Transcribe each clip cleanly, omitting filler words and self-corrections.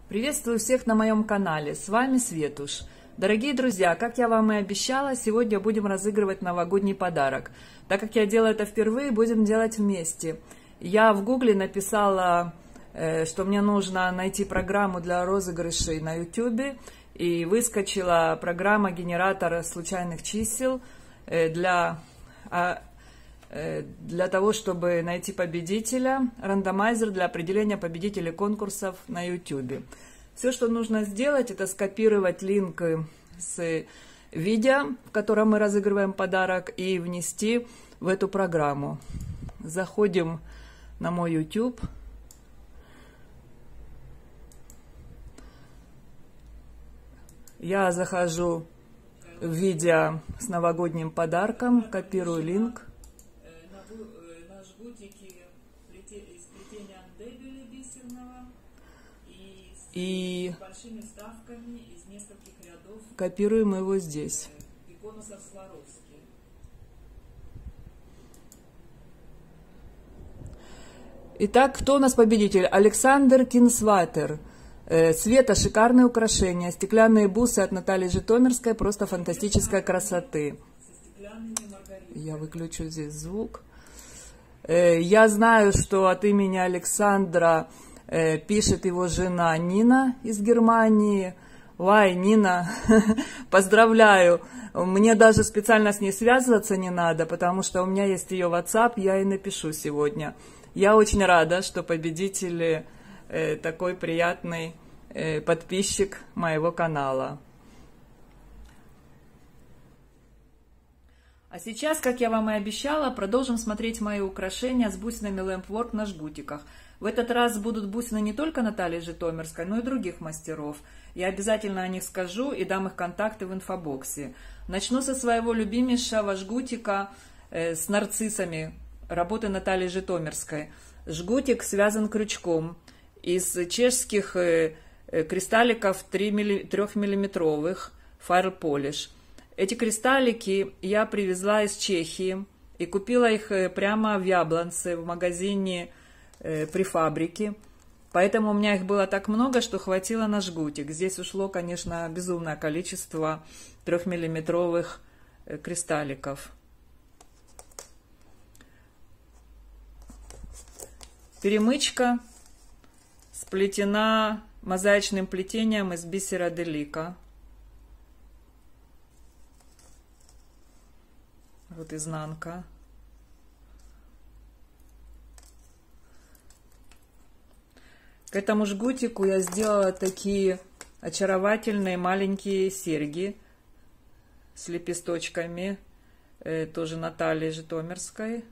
Приветствую всех на моем канале, с вами Светуш. Дорогие друзья, как я вам и обещала, сегодня будем разыгрывать новогодний подарок. Так как я делаю это впервые, будем делать вместе. Я в гугле написала, что мне нужно найти программу для розыгрышей на YouTube, и выскочила программа генератора случайных чисел для того, чтобы найти победителя, рандомайзер для определения победителей конкурсов на YouTube. Все, что нужно сделать, это скопировать линк с видео, в котором мы разыгрываем подарок, и внести в эту программу. Заходим на мой YouTube. Я захожу в видео с новогодним подарком, копирую линк. На жгутике из плетения андебеля бисерного и с большими вставками из нескольких рядов. Копируем его здесь. Беконуса Сваровски. Итак, кто у нас победитель? Александр Кинсватер. Света, шикарные украшения. Стеклянные бусы от Натальи Житомирской. Просто фантастической красоты. Я выключу здесь звук. Я знаю, что от имени Александра пишет его жена Нина из Германии. Вай, Нина, поздравляю. Мне даже специально с ней связываться не надо, потому что у меня есть ее WhatsApp, я и напишу сегодня. Я очень рада, что победитель такой приятный подписчик моего канала. А сейчас, как я вам и обещала, продолжим смотреть мои украшения с бусинами Lampwork на жгутиках. В этот раз будут бусины не только Натальи Житомирской, но и других мастеров. Я обязательно о них скажу и дам их контакты в инфобоксе. Начну со своего любимейшего жгутика с нарциссами работы Натальи Житомирской. Жгутик связан крючком из чешских кристалликов 3-миллиметровых Fire Polish. Эти кристаллики я привезла из Чехии и купила их прямо в Яблонце, в магазине при фабрике. Поэтому у меня их было так много, что хватило на жгутик. Здесь ушло, конечно, безумное количество 3-миллиметровых кристалликов. Перемычка сплетена мозаичным плетением из бисера делика. Вот изнанка. К этому жгутику я сделала такие очаровательные маленькие серьги с лепесточками, тоже Натальи Житомирской.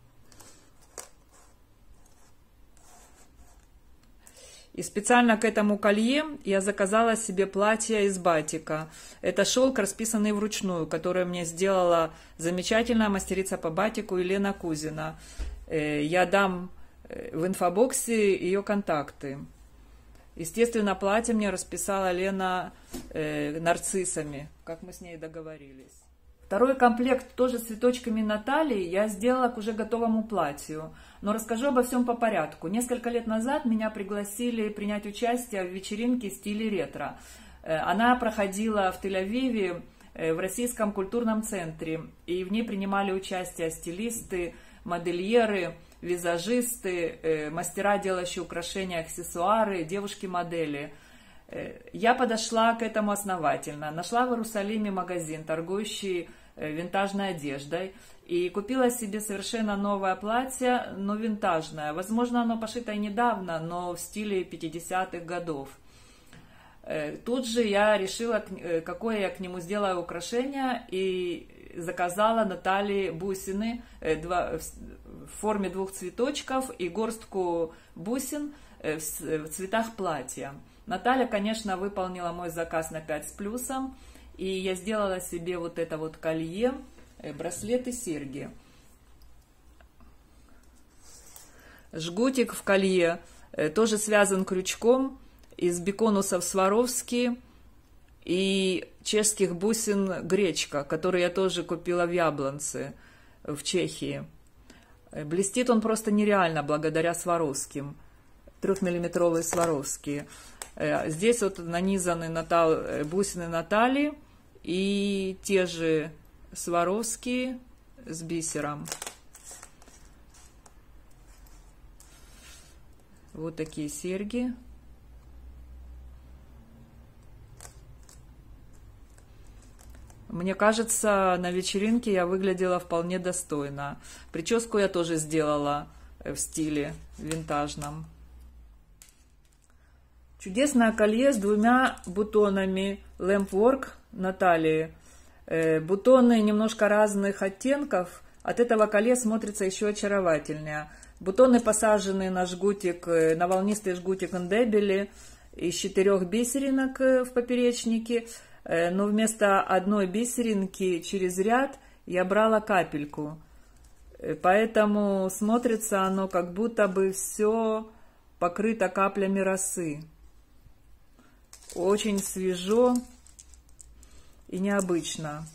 И специально к этому колье я заказала себе платье из батика. Это шелк, расписанный вручную, который мне сделала замечательная мастерица по батику Елена Кузина. Я дам в инфобоксе ее контакты. Естественно, платье мне расписала Лена нарциссами, как мы с ней договорились. Второй комплект тоже с цветочками Натальи я сделала к уже готовому платью. Но расскажу обо всем по порядку. Несколько лет назад меня пригласили принять участие в вечеринке в стиле ретро. Она проходила в Тель-Авиве в Российском культурном центре. И в ней принимали участие стилисты, модельеры, визажисты, мастера, делающие украшения, аксессуары, девушки-модели. Я подошла к этому основательно. Нашла в Иерусалиме магазин, торгующий винтажной одеждой, и купила себе совершенно новое платье, но винтажное. Возможно, оно пошито и недавно, но в стиле 50-х годов. Тут же я решила, какое я к нему сделаю украшение, и заказала Наталье бусины в форме 2 цветочков и горстку бусин в цветах платья. Наталья, конечно, выполнила мой заказ на 5 с плюсом, и я сделала себе вот это вот колье, браслет и серьги. Жгутик в колье тоже связан крючком из беконусов Сваровски и чешских бусин гречка, который я тоже купила в Яблонце в Чехии. Блестит он просто нереально благодаря Сваровским. 3-миллиметровые Сваровские. Здесь вот нанизаны бусины Натали и те же Сваровские с бисером. Вот такие серьги. Мне кажется, на вечеринке я выглядела вполне достойно. Прическу я тоже сделала в стиле винтажном. Чудесное колье с 2 бутонами Lampwork на талии. Бутоны немножко разных оттенков. От этого колье смотрится еще очаровательнее. Бутоны посажены на жгутик, на волнистый жгутик Эндебели из 4 бисеринок в поперечнике. Но вместо одной бисеринки через ряд я брала капельку. Поэтому смотрится оно, как будто бы все покрыто каплями росы. Очень свежо и необычно.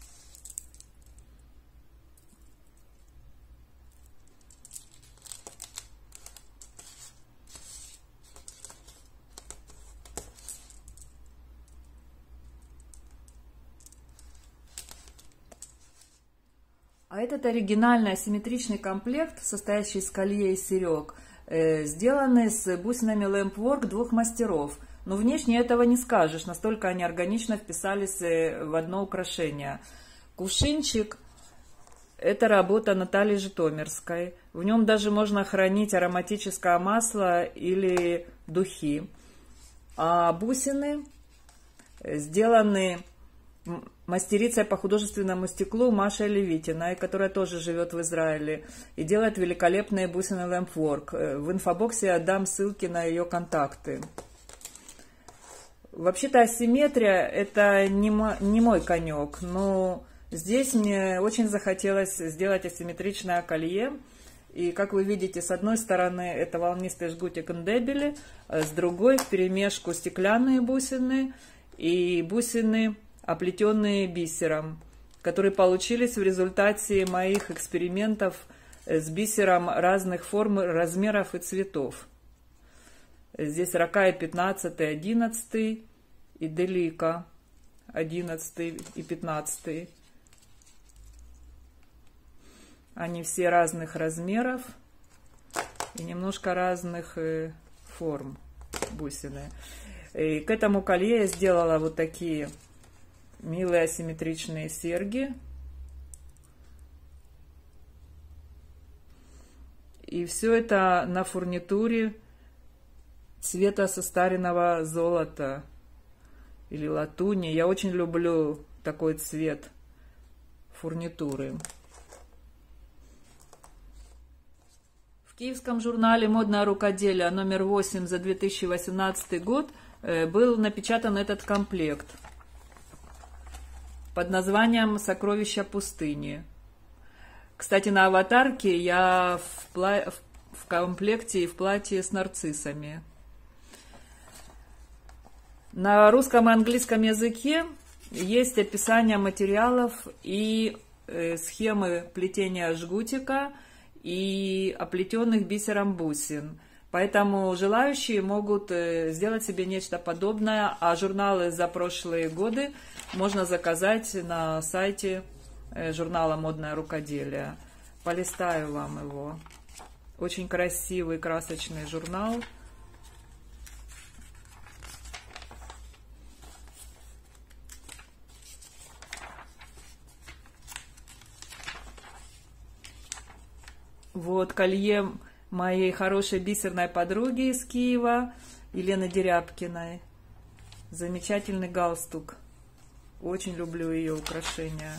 А этот оригинальный асимметричный комплект, состоящий из колье и серег, сделанный с бусинами Lampwork 2 мастеров. Но внешне этого не скажешь, настолько они органично вписались в одно украшение. Кувшинчик – это работа Натальи Житомирской. В нем даже можно хранить ароматическое масло или духи. А бусины сделаны мастерицей по художественному стеклу Машей Левитиной, которая тоже живет в Израиле и делает великолепные бусины Lampwork. В инфобоксе я дам ссылки на ее контакты. Вообще-то асимметрия – это не мой конек, но здесь мне очень захотелось сделать асимметричное колье. И, как вы видите, с одной стороны это волнистый жгутик Эндебели, с другой вперемешку стеклянные бусины и бусины, оплетенные бисером, которые получились в результате моих экспериментов с бисером разных форм, размеров и цветов. Здесь Ракай 15, 11 и Делика 11 и 15. Они все разных размеров и немножко разных форм бусины. И к этому колье я сделала вот такие милые асимметричные серьги. И все это на фурнитуре цвета состаренного золота или латуни. Я очень люблю такой цвет фурнитуры. В киевском журнале «Модное рукоделие» номер 8 за 2018 год был напечатан этот комплект под названием «Сокровища пустыни». Кстати, на аватарке я в комплекте и в платье с нарциссами. На русском и английском языке есть описание материалов и схемы плетения жгутика и оплетенных бисером бусин. Поэтому желающие могут сделать себе нечто подобное, а журналы за прошлые годы можно заказать на сайте журнала «Модное рукоделие». Полистаю вам его. Очень красивый, красочный журнал. Вот колье моей хорошей бисерной подруги из Киева, Елены Дерябкиной. Замечательный галстук. Очень люблю ее украшения.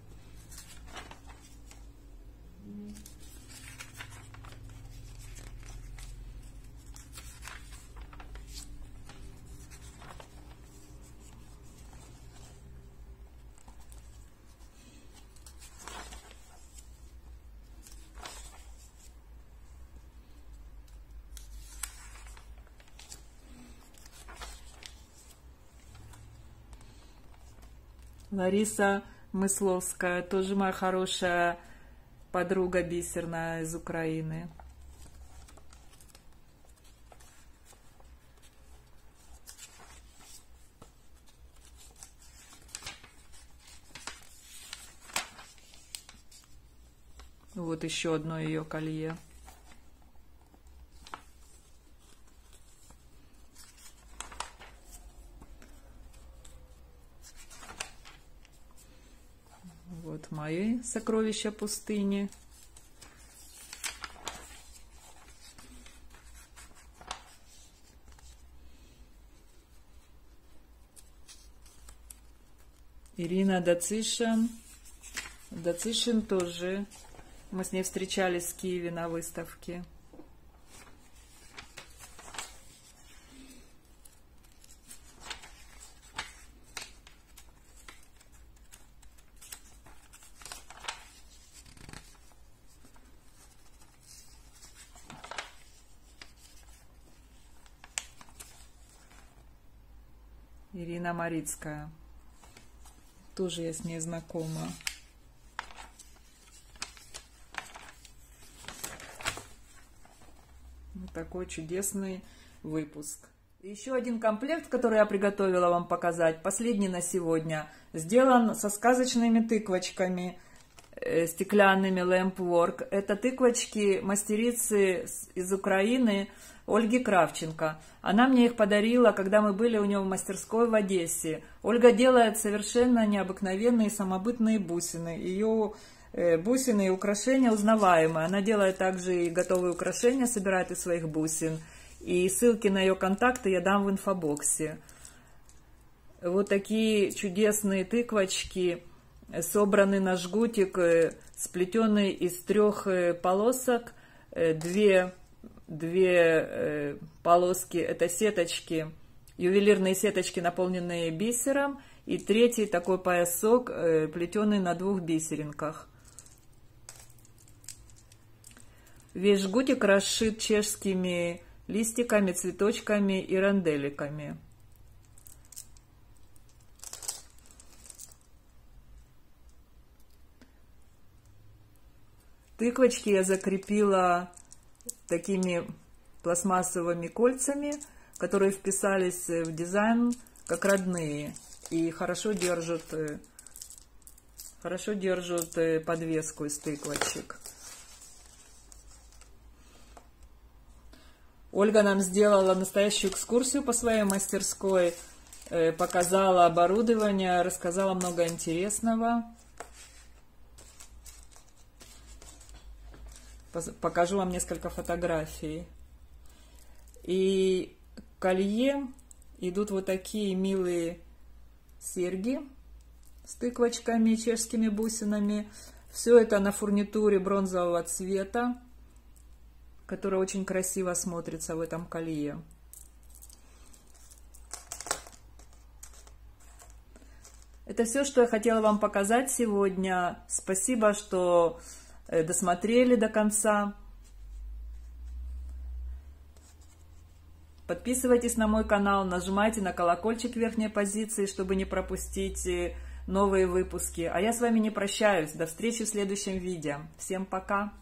Лариса Мысловская, тоже моя хорошая подруга бисерная из Украины. Вот еще одно ее колье. Вот мои сокровища пустыни. Ирина Дацишин. Дацишин тоже. Мы с ней встречались в Киеве на выставке. Ирина Марицкая. Тоже я с ней знакома. Вот такой чудесный выпуск. Еще один комплект, который я приготовила вам показать, последний на сегодня, сделан со сказочными тыквочками стеклянными Lamp Work. Это тыквочки мастерицы из Украины Ольги Кравченко. Она мне их подарила, когда мы были у нее в мастерской в Одессе. Ольга делает совершенно необыкновенные самобытные бусины. Ее бусины и украшения узнаваемые. Она делает также и готовые украшения, собирает из своих бусин. И ссылки на ее контакты я дам в инфобоксе. Вот такие чудесные тыквочки, собраны на жгутик, сплетенный из 3 полосок. Две полоски — это сеточки, ювелирные сеточки, наполненные бисером, и 3 такой поясок, плетеный на 2 бисеринках. Весь жгутик расшит чешскими листиками, цветочками и ронделиками. Тыквочки я закрепила такими пластмассовыми кольцами, которые вписались в дизайн как родные и хорошо держат подвеску из тыквочек. Ольга нам сделала настоящую экскурсию по своей мастерской, показала оборудование, рассказала много интересного. Покажу вам несколько фотографий. И к колье идут вот такие милые серьги с тыквочками, чешскими бусинами. Все это на фурнитуре бронзового цвета, которая очень красиво смотрится в этом колье. Это все, что я хотела вам показать сегодня. Спасибо, что досмотрели до конца. Подписывайтесь на мой канал, нажимайте на колокольчик в верхней позиции, чтобы не пропустить новые выпуски. А я с вами не прощаюсь. До встречи в следующем видео. Всем пока!